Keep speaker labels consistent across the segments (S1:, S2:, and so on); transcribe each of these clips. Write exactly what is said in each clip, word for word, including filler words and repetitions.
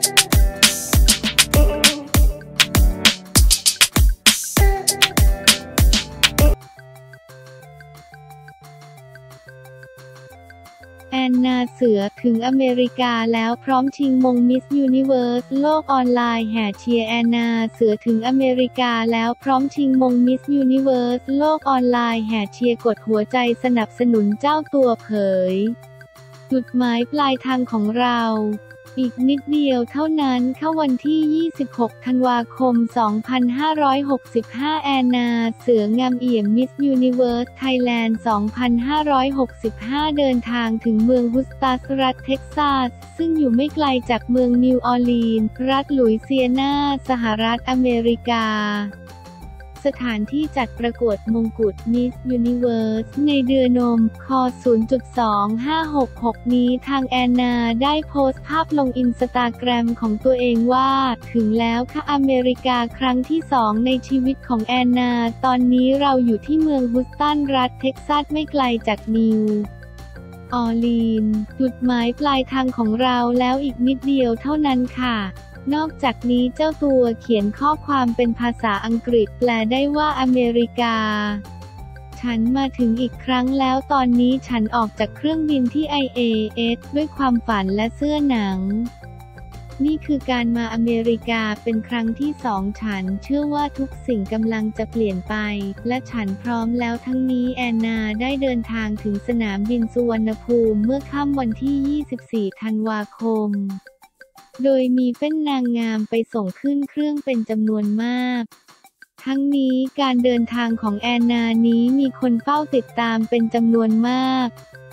S1: แอนนาเสือถึงอเมริกาแล้วพร้อมชิงมงมิสยูนิเวิร์สโลกออนไลน์แห่เชียร์แอนนาเสือถึงอเมริกาแล้วพร้อมชิงมงมิสยูนิเวิร์สโลกออนไลน์แห่เชียร์กดหัวใจสนับสนุนเจ้าตัวเผยจุดหมายปลายทางของเราอีกนิดเดียวเท่านั้นเข้าวันที่ยี่สิบหกธันวาคมสองพันห้าร้อยหกสิบห้าแอนนาเสืองามเอี่ยมมิสยูนิเวิร์สไทยแลนด์สองพันห้าร้อยหกสิบห้าเดินทางถึงเมืองฮุสตัสรัฐเท็กซัสซึ่งอยู่ไม่ไกลจากเมืองนิวออร์ลีนส์รัฐหลุยเซียนาสหรัฐอเมริกาสถานที่จัดประกวดมงกุฎ Miss Universe ในเดือนนมค ศูนย์จุดสองห้าหกหก นี้ทางแอนนาได้โพสต์ภาพลงอินสตาแกรมของตัวเองว่าถึงแล้วค่ะอเมริกาครั้งที่สองในชีวิตของแอนนาตอนนี้เราอยู่ที่เมืองฮุสตันรัฐเท็กซัสไม่ไกลจากนิวออร์ลีนส์จุดหมายปลายทางของเราแล้วอีกนิดเดียวเท่านั้นค่ะนอกจากนี้เจ้าตัวเขียนข้อความเป็นภาษาอังกฤษแปลได้ว่าอเมริกาฉันมาถึงอีกครั้งแล้วตอนนี้ฉันออกจากเครื่องบินที่ ไอ เอ เอส ด้วยความฝันและเสื้อหนังนี่คือการมาอเมริกาเป็นครั้งที่สองฉันเชื่อว่าทุกสิ่งกำลังจะเปลี่ยนไปและฉันพร้อมแล้วทั้งนี้แอนนาได้เดินทางถึงสนามบินสุวรรณภูมิเมื่อค่ำวันที่ยี่สิบสี่ธันวาคมโดยมีเฟ้นนางงามไปส่งขึ้นเครื่องเป็นจำนวนมากทั้งนี้การเดินทางของแอนนานี้มีคนเฝ้าติดตามเป็นจำนวนมาก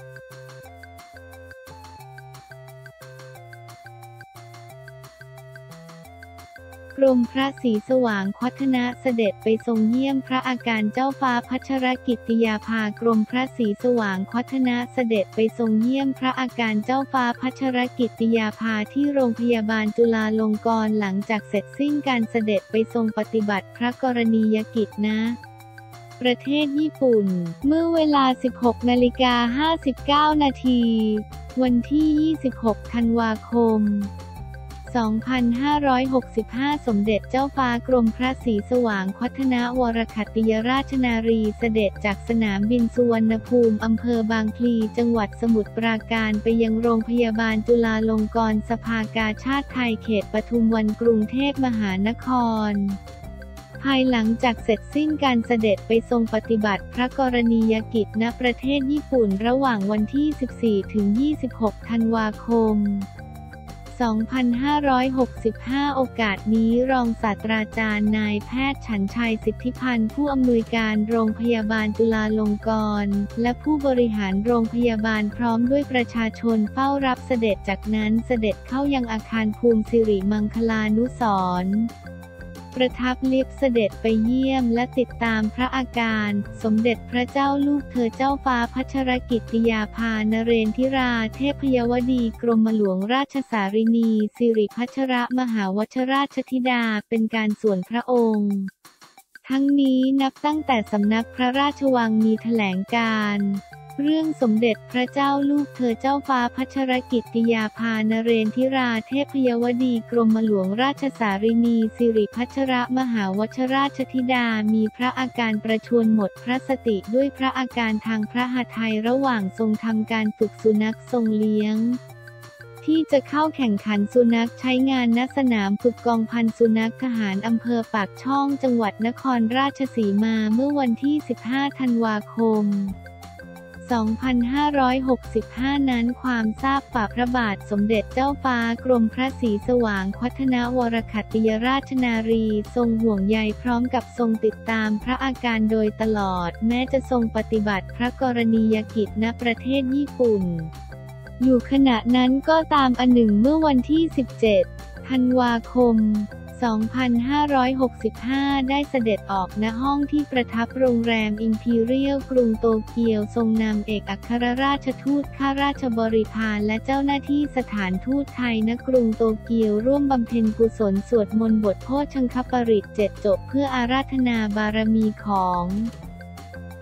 S1: กรมพระศรีสว่างวัฒนะเสด็จไปทรงเยี่ยมพระอาการเจ้าฟ้าพัชรกิติยาภากรมพระศรีสว่างวัฒนะเสด็จไปทรงเยี่ยมพระอาการเจ้าฟ้าพัชรกิติยาภาที่โรงพยาบาลจุฬาลงกรณ์หลังจากเสร็จสิ้นการเสด็จไปทรงปฏิบัติพระกรณียกิจณประเทศญี่ปุ่นเมื่อเวลา สิบหกนาฬิกาห้าสิบเก้านาทีวันที่ยี่สิบหกธันวาคมสองพันห้าร้อยหกสิบห้าสมเด็จเจ้าฟ้ากรมพระศรีสว่างวัฒนวรขัตติยราชนารีเสด็จจากสนามบินสุวรรณภูมิอำเภอบางพลีจังหวัดสมุทรปราการไปยังโรงพยาบาลจุฬาลงกรณ์สภากาชาดไทยเขตปทุมวันกรุงเทพมหานครภายหลังจากเสร็จสิ้นการเสด็จไปทรงปฏิบัติพระกรณียกิจณประเทศญี่ปุ่นระหว่างวันที่ สิบสี่ถึงยี่สิบหกธันวาคมสองพันห้าร้อยหกสิบห้า โอกาสนี้รองศาสตราจารย์นายแพทย์ฉันชัยสิทธิพันธ์ผู้อำนวยการโรงพยาบาลจุฬาลงกรณ์และผู้บริหารโรงพยาบาลพร้อมด้วยประชาชนเฝ้ารับเสด็จจากนั้นเสด็จเข้ายังอาคารภูมิสิริมังคลานุสรณ์ประทับลิฟต์เสด็จไปเยี่ยมและติดตามพระอาการสมเด็จพระเจ้าลูกเธอเจ้าฟ้าพัชรกิติยาภานเรนทิราเทพยวดีกรมหลวงราชสารินีสิริพัชรมหาวชราชธิดาเป็นการส่วนพระองค์ทั้งนี้นับตั้งแต่สำนักพระราชวังมีแถลงการณ์เรื่องสมเด็จพระเจ้าลูกเธอเจ้าฟ้าพัชรกิติยาภานเรนทิราเทพยวดีกรมหลวงราชสารินีสิริพัชรมหาวชราชธิดามีพระอาการประชวรหมดพระสติด้วยพระอาการทางพระหทัยระหว่างทรงทำการฝึกสุนัขทรงเลี้ยงที่จะเข้าแข่งขันสุนัขใช้งานณสนามฝึกกองพันสุนัขทหารอำเภอปากช่องจังหวัดนครราชสีมาเมื่อวันที่สิบห้าธันวาคมสองพันห้าร้อยหกสิบห้า นั้นความทราบฝ่าพระบาทสมเด็จเจ้าฟ้ากรมพระศรีสว่างวัฒนวรขัตติยราชนารีทรงห่วงใยพร้อมกับทรงติดตามพระอาการโดยตลอดแม้จะทรงปฏิบัติพระกรณียกิจณประเทศญี่ปุ่นอยู่ขณะนั้นก็ตามอันหนึ่งเมื่อวันที่ สิบเจ็ดธันวาคมสองพันห้าร้อยหกสิบห้า ได้เสด็จออกณห้องที่ประทับโรงแรมอิมพีเรียลกรุงโตเกียวทรงนำเอกอัครราชทูตข้าราชบริพารและเจ้าหน้าที่สถานทูตไทยณกรุงโตเกียวร่วมบำเพ็ญกุศลสวดมนต์บทโพชังคปริตเจ็ดจบเพื่ออาราธนาบารมีของ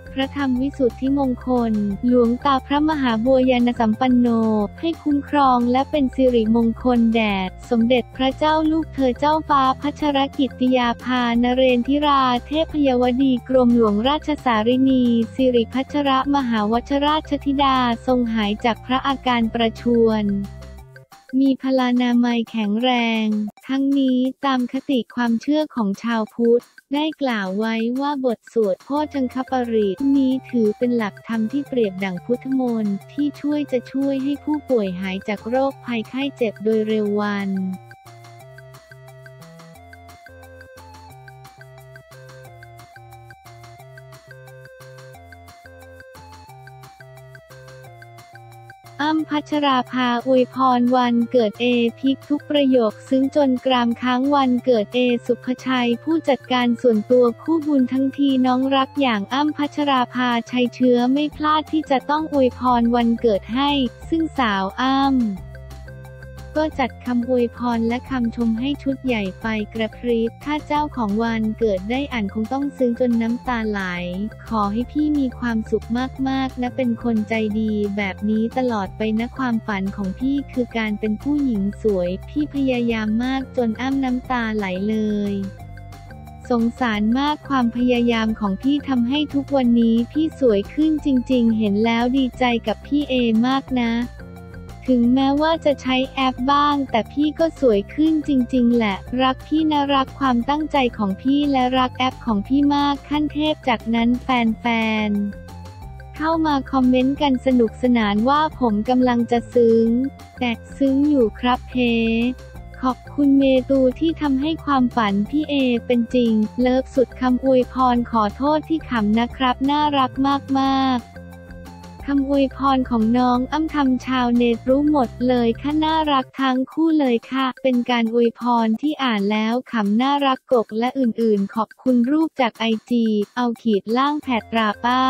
S1: พระธรรมวิสุทธิมงคลหลวงตาพระมหาบัวยานสัมปันโนให้คุ้มครองและเป็นสิริมงคลแด่สมเด็จพระเจ้าลูกเธอเจ้าฟ้าพัชรกิติยาภานเรนทิราเทพยวดีกรมหลวงราชสารินีสิริพัชรมหาวชราชธิดาทรงหายจากพระอาการประชวรมีพลานามัยแข็งแรง ทั้งนี้ตามคติความเชื่อของชาวพุทธได้กล่าวไว้ว่าบทสวดโภชังคปริตนี้ถือเป็นหลักธรรมที่เปรียบดั่งพุทธมนต์ที่ช่วยจะช่วยให้ผู้ป่วยหายจากโรคภัยไข้เจ็บโดยเร็ววันอ้ำพัชราภาอวยพรวันเกิดเอพิกทุกประโยคซึ้งจนกรามค้างวันเกิดเอสุภชัยผู้จัดการส่วนตัวคู่บุญทั้งทีน้องรักอย่างอ้ำพัชราภาชัยเชื้อไม่พลาดที่จะต้องอวยพรวันเกิดให้ซึ่งสาวอ้ำก็จัดคำอวยพรและคำชมให้ชุดใหญ่ไฟกระพริบถ้าเจ้าของวันเกิดได้อ่านคงต้องซึ้งจนน้ำตาไหลขอให้พี่มีความสุขมากๆนะเป็นคนใจดีแบบนี้ตลอดไปนะความฝันของพี่คือการเป็นผู้หญิงสวยพี่พยายามมากจนอ้ำน้ำตาไหลเลยสงสารมากความพยายามของพี่ทำให้ทุกวันนี้พี่สวยขึ้นจริงๆเห็นแล้วดีใจกับพี่เอมากนะถึงแม้ว่าจะใช้แอปบ้างแต่พี่ก็สวยขึ้นจริงๆแหละรักพี่นะรักความตั้งใจของพี่และรักแอปของพี่มากขั้นเทพจากนั้นแฟนๆเข้ามาคอมเมนต์กันสนุกสนานว่าผมกำลังจะซึ้งแต่ซึ้งอยู่ครับเพขอบคุณเมตูที่ทำให้ความฝันพี่เอเป็นจริงเลิฟสุดคำอวยพรขอโทษที่ขำนะครับน่ารักมากๆคำอวยพรของน้องอ้ำทำชาวเน็ตรู้หมดเลยค่ะน่ารักทั้งคู่เลยค่ะเป็นการอวยพรที่อ่านแล้วขำน่ารักกกและอื่นๆขอบคุณรูปจากไอจีเอาขีดล่างแพดราป้า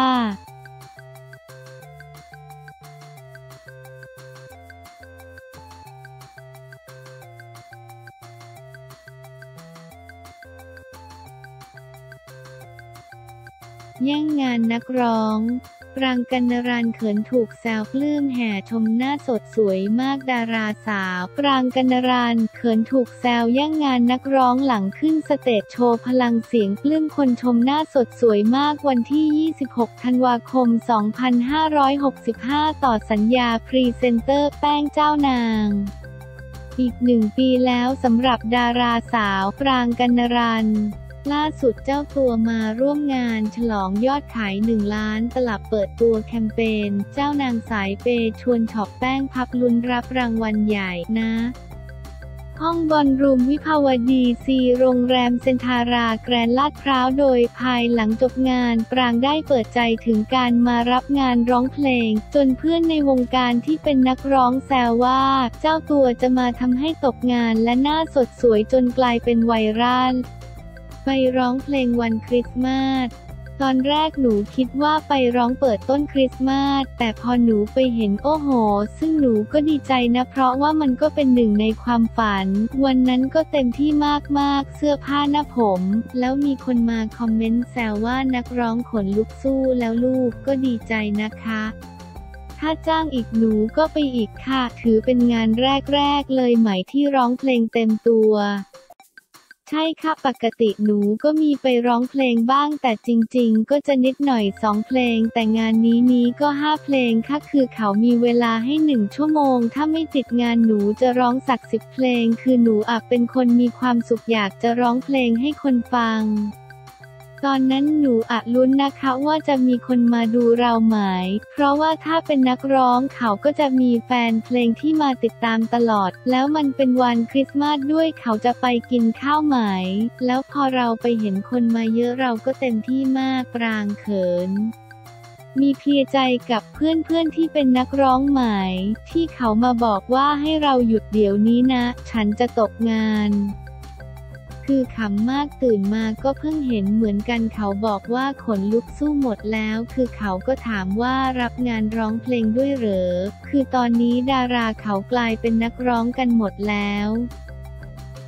S1: แย่งงานนักร้องปรางกัณรันเขินถูกแซวปลื้มแห่ชมหน้าสดสวยมากดาราสาวปรางกัณรันเขินถูกแซวแย่งงานนักร้องหลังขึ้นสเตจโชว์พลังเสียงปลื้มคนชมหน้าสดสวยมากวันที่ยี่สิบหกธันวาคมสองพันห้าร้อยหกสิบห้าต่อสัญญาพรีเซนเตอร์แป้งเจ้านางอีกหนึ่งปีแล้วสำหรับดาราสาวปรางกัณรันล่าสุดเจ้าตัวมาร่วมงานฉลองยอดขายหนึ่งล้านตลับเปิดตัวแคมเปญเจ้านางสายเปย์ชวนช็อปแป้งพับลุ้นรับรางวัลใหญ่นะห้องบอลรูมวิภาวดีซีโรงแรมเซ็นทาราแกรนด์ลาดพร้าวโดยภายหลังจบงานปรางได้เปิดใจถึงการมารับงานร้องเพลงจนเพื่อนในวงการที่เป็นนักร้องแซวว่าเจ้าตัวจะมาทำให้ตกงานและหน้าสดสวยจนกลายเป็นไวรัลไปร้องเพลงวันคริสต์มาสตอนแรกหนูคิดว่าไปร้องเปิดต้นคริสต์มาสแต่พอหนูไปเห็นโอ้โหซึ่งหนูก็ดีใจนะเพราะว่ามันก็เป็นหนึ่งในความฝันวันนั้นก็เต็มที่มากๆเสื้อผ้าหน้าผมแล้วมีคนมาคอมเมนต์แซวว่านักร้องขนลุกสู้แล้วลูกก็ดีใจนะคะถ้าจ้างอีกหนูก็ไปอีกค่ะถือเป็นงานแรกๆเลยใหม่ที่ร้องเพลงเต็มตัวใช่ค่ะปกติหนูก็มีไปร้องเพลงบ้างแต่จริงๆก็จะนิดหน่อยสองเพลงแต่งานนี้นี้ก็ห้าเพลงค่ะคือเขามีเวลาให้หนึ่งชั่วโมงถ้าไม่ติดงานหนูจะร้องสักสิบเพลงคือหนูอาจเป็นคนมีความสุขอยากจะร้องเพลงให้คนฟังตอนนั้นหนูอะลุ้นนะคะว่าจะมีคนมาดูเราไหมเพราะว่าถ้าเป็นนักร้องเขาก็จะมีแฟนเพลงที่มาติดตามตลอดแล้วมันเป็นวันคริสต์มาสด้วยเขาจะไปกินข้าวไหมแล้วพอเราไปเห็นคนมาเยอะเราก็เต็มที่มากปรางเขินมีเพลียใจกับเพื่อนๆที่เป็นนักร้องใหม่ที่เขามาบอกว่าให้เราหยุดเดี๋ยวนี้นะฉันจะตกงานคือขำมากตื่นมาก็เพิ่งเห็นเหมือนกันเขาบอกว่าขนลุกสู้หมดแล้วคือเขาก็ถามว่ารับงานร้องเพลงด้วยเหรอคือตอนนี้ดาราเขากลายเป็นนักร้องกันหมดแล้ว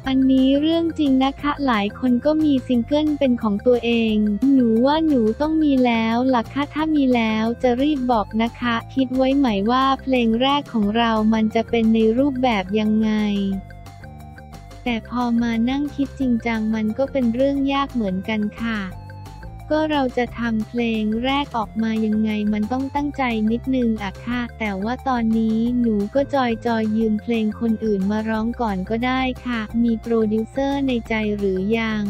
S1: อันนี้เรื่องจริงนะคะหลายคนก็มีซิงเกิลเป็นของตัวเองหนูว่าหนูต้องมีแล้วล่ะค่ะถ้ามีแล้วจะรีบบอกนะคะคิดไว้ไหมว่าเพลงแรกของเรามันจะเป็นในรูปแบบยังไงแต่พอมานั่งคิดจริงจังมันก็เป็นเรื่องยากเหมือนกันค่ะก็เราจะทำเพลงแรกออกมายังไงมันต้องตั้งใจนิดนึงอะค่ะแต่ว่าตอนนี้หนูก็จอยจอยยืมเพลงคนอื่นมาร้องก่อนก็ได้ค่ะมีโปรดิวเซอร์ในใจหรือยัง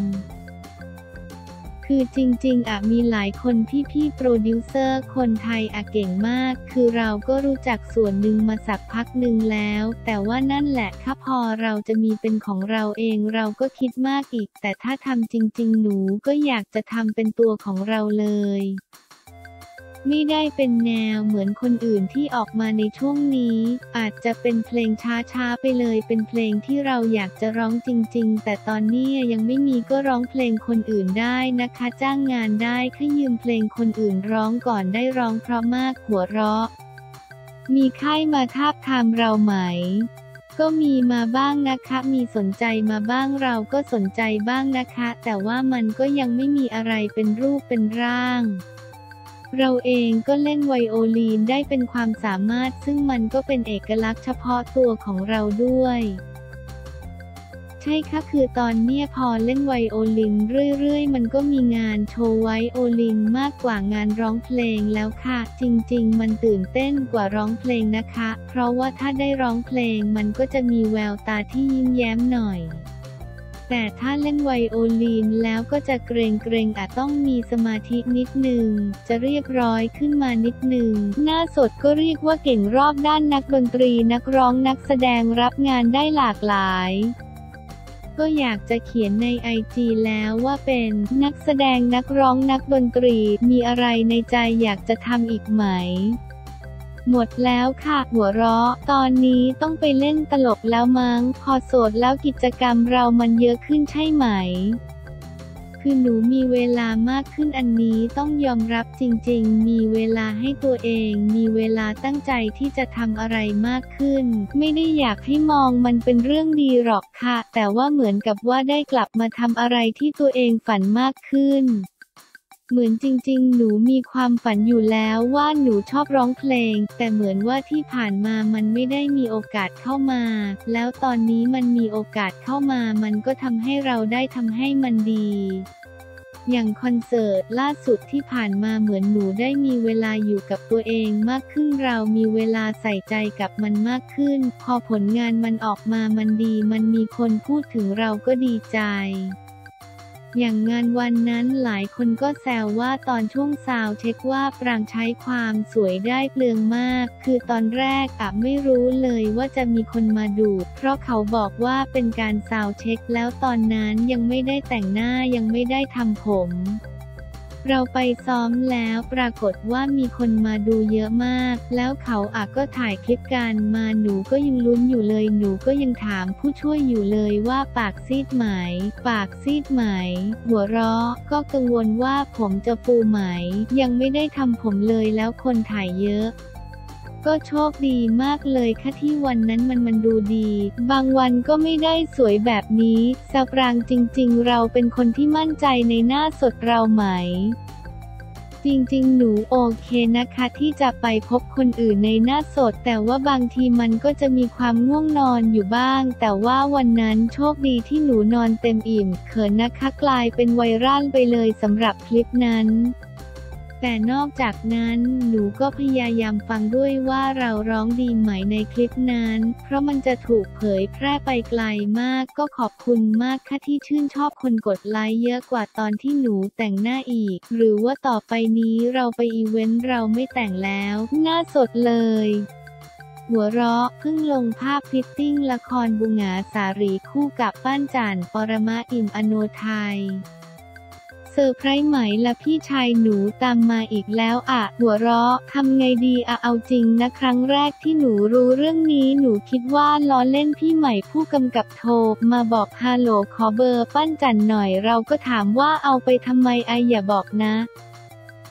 S1: คือจริงๆอะมีหลายคนพี่ๆโปรดิวเซอร์คนไทยอะเก่งมากคือเราก็รู้จักส่วนหนึ่งมาสักพักหนึ่งแล้วแต่ว่านั่นแหละค่ะพอเราจะมีเป็นของเราเองเราก็คิดมากอีกแต่ถ้าทำจริงๆหนูก็อยากจะทำเป็นตัวของเราเลยไม่ได้เป็นแนวเหมือนคนอื่นที่ออกมาในช่วงนี้อาจจะเป็นเพลงช้าๆไปเลยเป็นเพลงที่เราอยากจะร้องจริงๆแต่ตอนนี้ยังไม่มีก็ร้องเพลงคนอื่นได้นะคะจ้างงานได้แค่ยืมเพลงคนอื่นร้องก่อนได้ร้องเพราะมากหัวเราะมีค่ายมาทาบทามเราไหมก็มีมาบ้างนะคะมีสนใจมาบ้างเราก็สนใจบ้างนะคะแต่ว่ามันก็ยังไม่มีอะไรเป็นรูปเป็นร่างเราเองก็เล่นไวโอลินได้เป็นความสามารถซึ่งมันก็เป็นเอกลักษณ์เฉพาะตัวของเราด้วยใช่ค่ะคือตอนเนี้ยพอเล่นไวโอลินเรื่อยๆมันก็มีงานโชว์ไวโอลินมากกว่างานร้องเพลงแล้วค่ะจริงๆมันตื่นเต้นกว่าร้องเพลงนะคะเพราะว่าถ้าได้ร้องเพลงมันก็จะมีแววตาที่ยิ้มแย้มหน่อยแต่ถ้าเล่นไวโอลินแล้วก็จะเกรงเกรงอาจต้องมีสมาธินิดหนึ่งจะเรียบร้อยขึ้นมานิดหนึ่งหน้าสดก็เรียกว่าเก่งรอบด้านนักดนตรีนักร้องนักแสดงรับงานได้หลากหลายก็อยากจะเขียนในไอจีแล้วว่าเป็นนักแสดงนักร้องนักดนตรีมีอะไรในใจอยากจะทำอีกไหมหมดแล้วค่ะหัวเราะตอนนี้ต้องไปเล่นตลกแล้วมั้งพอโสดแล้วกิจกรรมเรามันเยอะขึ้นใช่ไหมคือหนูมีเวลามากขึ้นอันนี้ต้องยอมรับจริงๆมีเวลาให้ตัวเองมีเวลาตั้งใจที่จะทำอะไรมากขึ้นไม่ได้อยากให้มองมันเป็นเรื่องดีหรอกค่ะแต่ว่าเหมือนกับว่าได้กลับมาทำอะไรที่ตัวเองฝันมากขึ้นเหมือนจริงๆหนูมีความฝันอยู่แล้วว่าหนูชอบร้องเพลงแต่เหมือนว่าที่ผ่านมามันไม่ได้มีโอกาสเข้ามาแล้วตอนนี้มันมีโอกาสเข้ามามันก็ทำให้เราได้ทำให้มันดีอย่างคอนเสิร์ตล่าสุดที่ผ่านมาเหมือนหนูได้มีเวลาอยู่กับตัวเองมากขึ้นเรามีเวลาใส่ใจกับมันมากขึ้นพอผลงานมันออกมามันดีมันมีคนพูดถึงเราก็ดีใจอย่างงานวันนั้นหลายคนก็แซวว่าตอนช่วงซาวด์เช็คว่าปรางใช้ความสวยได้เปลืองมากคือตอนแรกอะไม่รู้เลยว่าจะมีคนมาดูเพราะเขาบอกว่าเป็นการซาวด์เช็คแล้วตอนนั้นยังไม่ได้แต่งหน้ายังไม่ได้ทำผมเราไปซ้อมแล้วปรากฏว่ามีคนมาดูเยอะมากแล้วเขาอะก็ถ่ายคลิปกันมาหนูก็ยังลุ้นอยู่เลยหนูก็ยังถามผู้ช่วยอยู่เลยว่าปากซีดไหมปากซีดไหมหัวเราะก็กังวลว่าผมจะฟูไหมยังไม่ได้ทำผมเลยแล้วคนถ่ายเยอะก็โชคดีมากเลยค่ะที่วันนั้นมันมันดูดีบางวันก็ไม่ได้สวยแบบนี้แซวปรางจริงๆเราเป็นคนที่มั่นใจในหน้าสดเราไหมจริงๆหนูโอเคนะคะที่จะไปพบคนอื่นในหน้าสดแต่ว่าบางทีมันก็จะมีความง่วงนอนอยู่บ้างแต่ว่าวันนั้นโชคดีที่หนูนอนเต็มอิ่มเขินนะคะกลายเป็นไวรัลไปเลยสำหรับคลิปนั้นแต่นอกจากนั้นหนูก็พยายามฟังด้วยว่าเราร้องดีไหมในคลิปนั้นเพราะมันจะถูกเผยแพร่ไปไกลมากก็ขอบคุณมากค่ะที่ชื่นชอบคนกดไลค์เยอะกว่าตอนที่หนูแต่งหน้าอีกหรือว่าต่อไปนี้เราไปอีเวนต์เราไม่แต่งแล้วหน้าสดเลยหัวเราะเพิ่งลงภาพฟิตติ้งละครบุหงาสารีคู่กับป้านจันปรมะอิ่มอโนไทยเซอร์ไพรส์ไหมละพี่ชายหนูตามมาอีกแล้วอะหัวเราะทำไงดีอะเอาจริงนะครั้งแรกที่หนูรู้เรื่องนี้หนูคิดว่าล้อเล่นพี่ใหม่ผู้กำกับโทรมาบอกฮัลโหลขอเบอร์ปั้นจันหน่อยเราก็ถามว่าเอาไปทำไมไออย่าบอกนะเข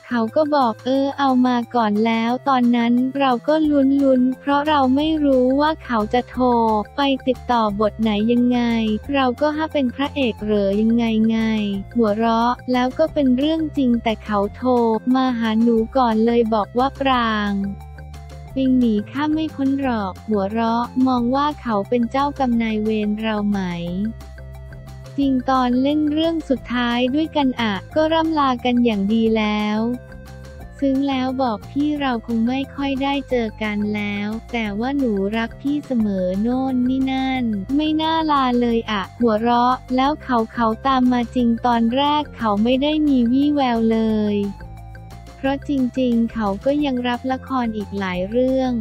S1: เขาก็บอกเออเอามาก่อนแล้วตอนนั้นเราก็ลุ้นๆเพราะเราไม่รู้ว่าเขาจะโทรไปติดต่อบทไหนยังไงเราก็ฮะเป็นพระเอกเหรอยังไงไงหัวเราะแล้วก็เป็นเรื่องจริงแต่เขาโทรมาหาหนูก่อนเลยบอกว่าปรางปิงหนีข้าไม่พ้นหรอกหัวเราะมองว่าเขาเป็นเจ้ากรรมนายเวรเราไหมจริงตอนเล่นเรื่องสุดท้ายด้วยกันอะก็ร่ำลากันอย่างดีแล้วซึ้งแล้วบอกพี่เราคงไม่ค่อยได้เจอกันแล้วแต่ว่าหนูรักพี่เสมอโน่นนี่นั่นไม่น่าลาเลยอะหัวเราะแล้วเขาเขาตามมาจริงตอนแรกเขาไม่ได้มีวี่แววเลยเพราะจริงๆเขาก็ยังรับละครอีกหลายเรื่อง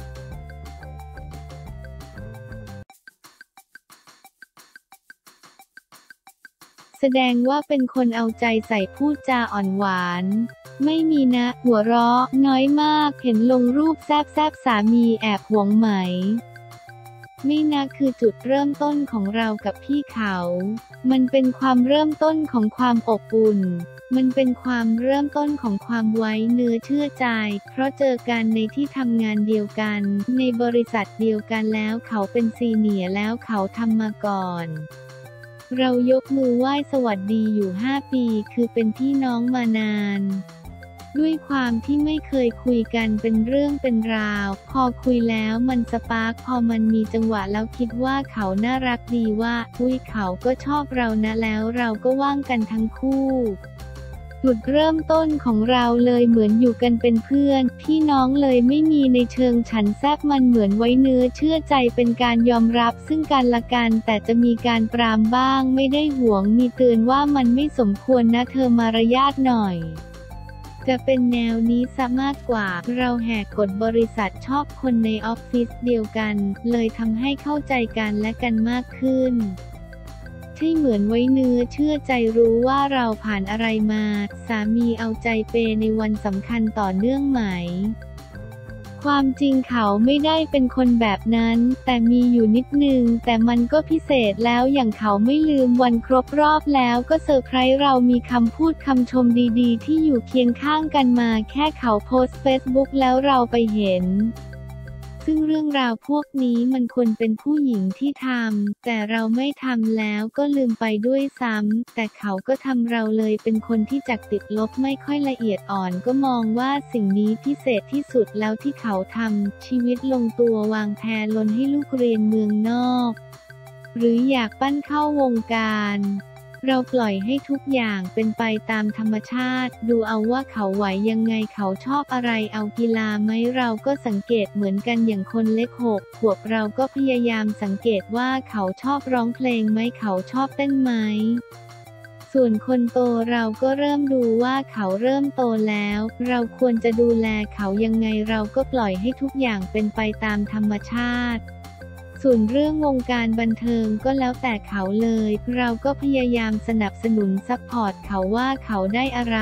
S1: แสดงว่าเป็นคนเอาใจใส่พูดจาอ่อนหวานไม่มีนะหัวเราะน้อยมากเห็นลงรูปแซบแซบสามีแอบหวงไหมไม่นะคือจุดเริ่มต้นของเรากับพี่เขามันเป็นความเริ่มต้นของความอบอุ่นมันเป็นความเริ่มต้นของความไว้เนื้อเชื่อใจเพราะเจอกันในที่ทำงานเดียวกันในบริษัทเดียวกันแล้วเขาเป็นซีเนียร์แล้วเขาทำมาก่อนเรายกมือไหว้สวัสดีอยู่ห้าปีคือเป็นพี่น้องมานานด้วยความที่ไม่เคยคุยกันเป็นเรื่องเป็นราวพอคุยแล้วมันสปาร์คพอมันมีจังหวะแล้วคิดว่าเขาน่ารักดีว่าอุ้ยเขาก็ชอบเรานะแล้วเราก็ว่างกันทั้งคู่จุดเริ่มต้นของเราเลยเหมือนอยู่กันเป็นเพื่อนพี่น้องเลยไม่มีในเชิงฉันแซบมันเหมือนไว้เนื้อเชื่อใจเป็นการยอมรับซึ่งกันและกันแต่จะมีการปรามบ้างไม่ได้หวงมีเตือนว่ามันไม่สมควรนะเธอมารยาทหน่อยจะเป็นแนวนี้ซะมากกว่าเราแหกกฎบริษัทชอบคนในออฟฟิศเดียวกันเลยทำให้เข้าใจกันและกันมากขึ้นใช่เหมือนไว้เนื้อเชื่อใจรู้ว่าเราผ่านอะไรมาสามีเอาใจเปในวันสำคัญต่อเนื่องไหมความจริงเขาไม่ได้เป็นคนแบบนั้นแต่มีอยู่นิดนึงแต่มันก็พิเศษแล้วอย่างเขาไม่ลืมวันครบรอบแล้วก็เซอร์ไพรส์เรามีคำพูดคำชมดีๆที่อยู่เคียงข้างกันมาแค่เขาโพสต์เฟซบุ๊กแล้วเราไปเห็นซึ่งเรื่องราวพวกนี้มันควรเป็นผู้หญิงที่ทำแต่เราไม่ทำแล้วก็ลืมไปด้วยซ้ำแต่เขาก็ทำเราเลยเป็นคนที่จักติดลบไม่ค่อยละเอียดอ่อนก็มองว่าสิ่งนี้พิเศษที่สุดแล้วที่เขาทำชีวิตลงตัววางแผนลนให้ลูกเรียนเมืองนอกหรืออยากปั้นเข้าวงการเราปล่อยให้ทุกอย่างเป็นไปตามธรรมชาติดูเอาว่าเขาไหวยังไงเขาชอบอะไรเอากีฬาไหมเราก็สังเกตเหมือนกันอย่างคนเล็กหกขวบเราก็พยายามสังเกตว่าเขาชอบร้องเพลงไหมเขาชอบเต้นไหมส่วนคนโตเราก็เริ่มดูว่าเขาเริ่มโตแล้วเราควรจะดูแลเขายังไงเราก็ปล่อยให้ทุกอย่างเป็นไปตามธรรมชาติส่วนเรื่องวงการบันเทิงก็แล้วแต่เขาเลยเราก็พยายามสนับสนุนซัพพอร์ตเขาว่าเขาได้อะไร